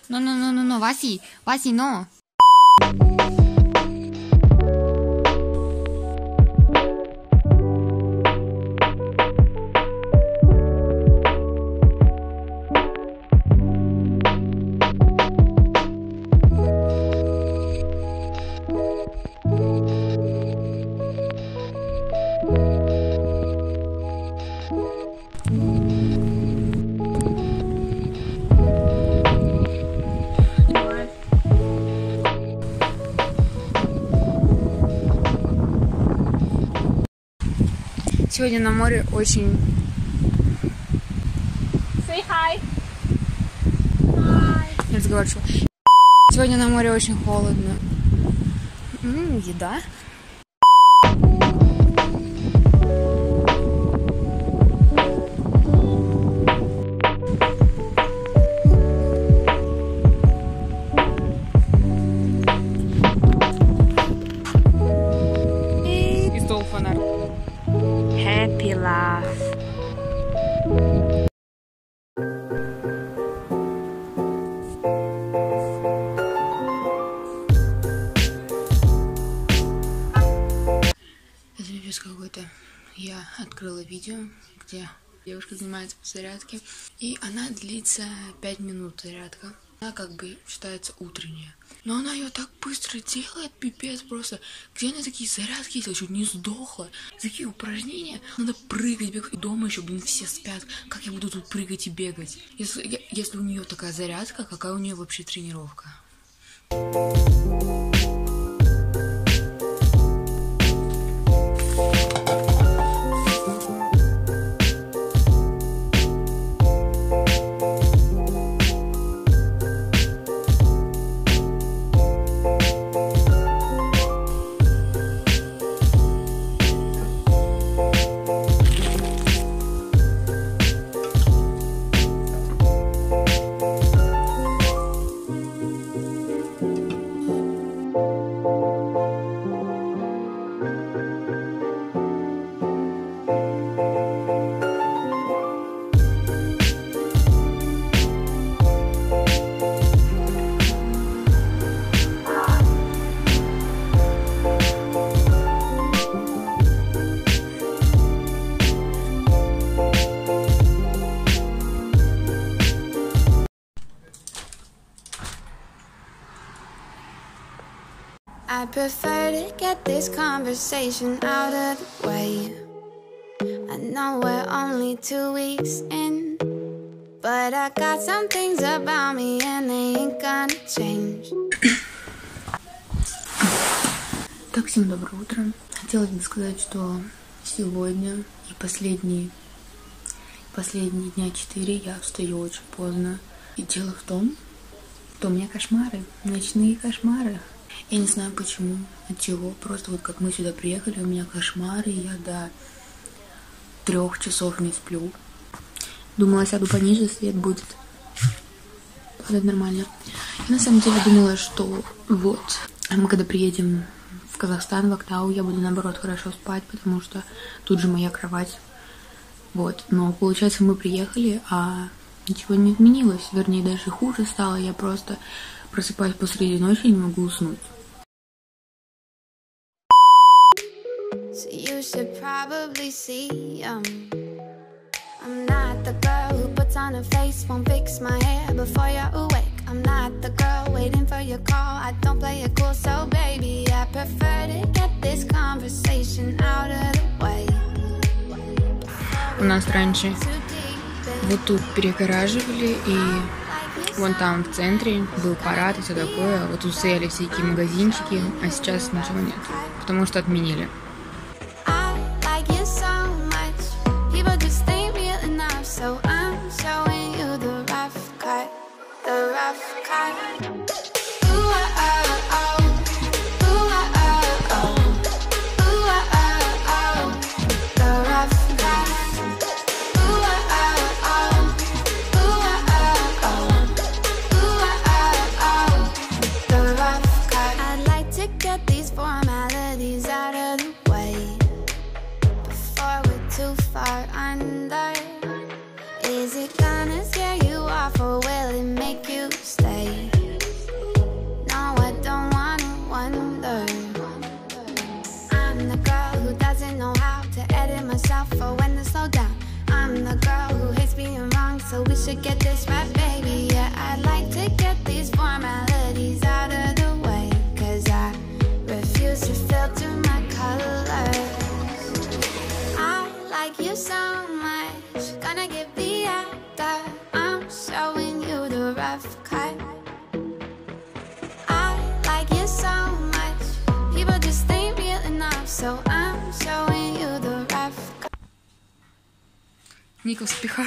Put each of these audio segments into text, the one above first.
No, Васи, no. Сегодня на море очень... Say hi. Не разговариваю. Сегодня на море очень холодно. Еда. И стол фонарь. Happy love. Это пипец какой-то. Я открыла видео, где девушка занимается по зарядке, и она длится 5 минут зарядка. Она как бы считается утренняя. Но она ее так быстро делает, пипец просто. Где она такие зарядки делает? Чуть не сдохла. Такие упражнения. Надо прыгать, бегать. Дома еще, все спят. Как я буду тут прыгать и бегать? Если у нее такая зарядка, какая у нее вообще тренировка? I prefer to get this conversation out of the way. I know we're only 2 weeks in, but I got some things about me and they ain't gonna change. Так, всем доброе утро. Хотелось бы сказать, что сегодня и последние дня 4 я встаю очень поздно. И дело в том, что у меня кошмары, ночные кошмары. Я не знаю почему, от чего. Просто вот как мы сюда приехали, у меня кошмары, и я до 3 часов не сплю. Думала, сяду пониже, свет будет. Это нормально. Я на самом деле думала, что вот, мы когда приедем в Казахстан, в Актау, я буду наоборот хорошо спать, потому что тут же моя кровать. Вот, но получается мы приехали, а ничего не изменилось. Вернее, даже хуже стало. Я просто просыпаюсь посреди ночи и не могу уснуть. So you should probably see I'm not the girl who puts on a face, won't fix my hair before you're awake. I'm not the girl waiting for your call, I don't play it cool, so baby, I prefer to get this conversation out of the way. У нас раньше вот тут перегораживали, и вон там в центре был парад и все такое. Вот тут стояли всякие магазинчики, а сейчас ничего нет, потому что отменили. So I'm showing you the rough cut, the rough cut. Ooh, oh, oh, oh. Ooh, oh, oh, oh. Ooh, oh, oh, oh. The rough cut. Ooh, oh, oh, oh. Ooh, oh, oh, oh. Ooh, oh, oh, oh. The rough cut. I'd like to get these formalities out of the way before we're too far under. Is it gonna scare you off or will it make you stay? to get this right, baby. Yeah, I'd like to get these formalities out of the way, 'cause I refuse to filter my colors. I like you so much, gonna give the actor. I'm showing you the rough cut. I like you so much, people just ain't real enough, so I'm showing you the rough cut. Ника в спихах.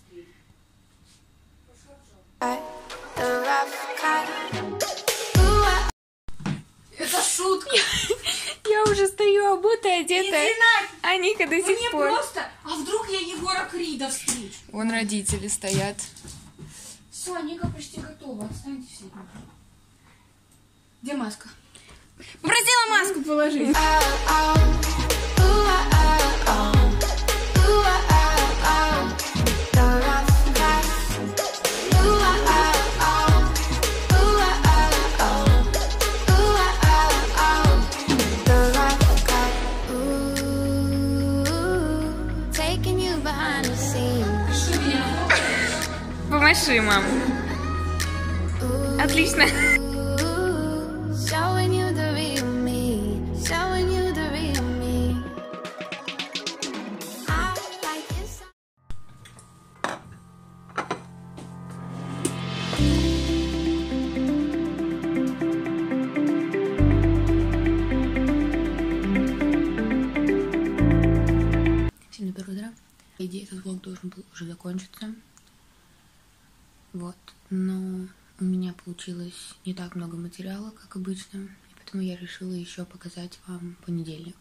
Это шутка. Я уже стою обутая, одетая, а Ника до сих пор. Просто, а вдруг я Егора Крида встречу? Вон родители стоят. Все, Ника почти готова. Отстаньте все. Где маска? Попросила маску положить. Помаши, мам. Отлично. Showing you the real me, showing you the real me. I like you so. Всем доброе утро. По идее, этот влог должен был уже закончиться. Вот. Но у меня получилось не так много материала, как обычно. И поэтому я решила еще показать вам понедельник.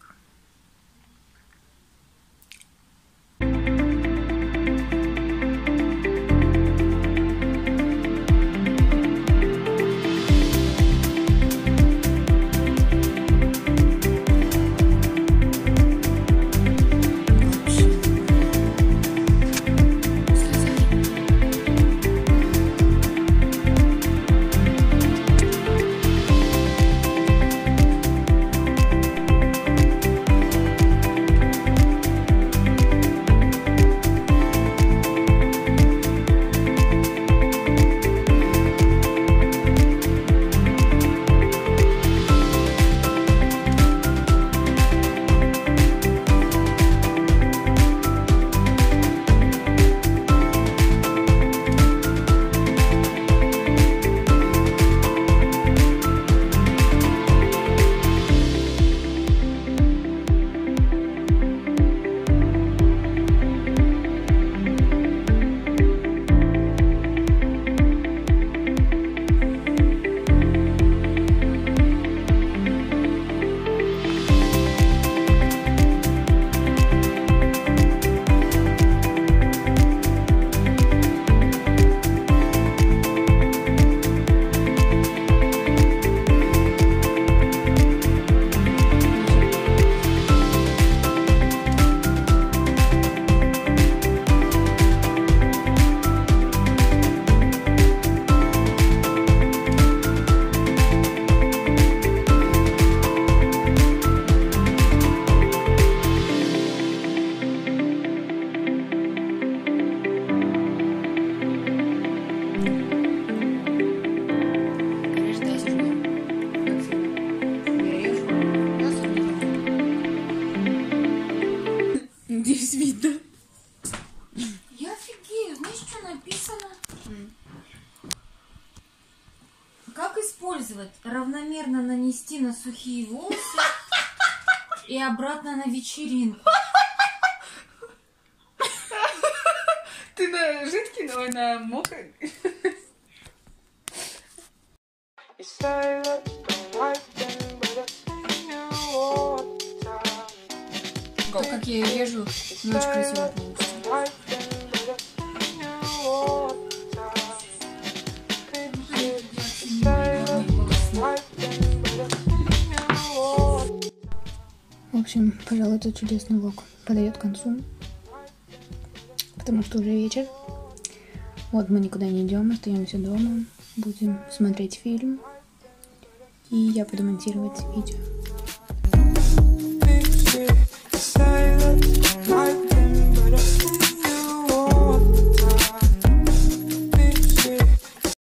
Здесь видно. Я офигею. Знаешь, что написано? Как использовать? Равномерно нанести на сухие волосы и обратно на вечеринку. Ты на жидкий, но на мокрый. Как я ее вижу, не очень красиво получится. В общем, пожалуй, этот чудесный влог подойдет к концу, потому что уже вечер. Вот мы никуда не идем, остаемся дома, будем смотреть фильм, и я буду монтировать видео.